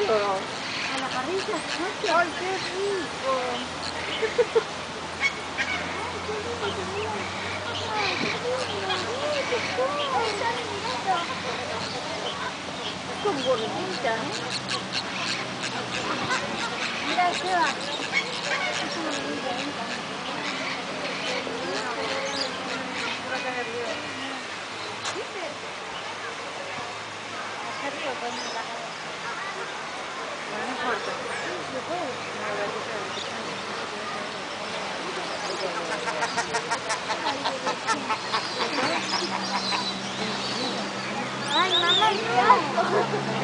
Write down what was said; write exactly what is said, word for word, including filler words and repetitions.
pollo. A la parrilla, ¿no? ¡Ay, qué rico! Con gordita, ¿eh? Mira, Seba. Por acá arriba. ¿Viste? Allá arriba podemos la cabeza. Bueno, no importa. Una gatita Ay, mamá, no.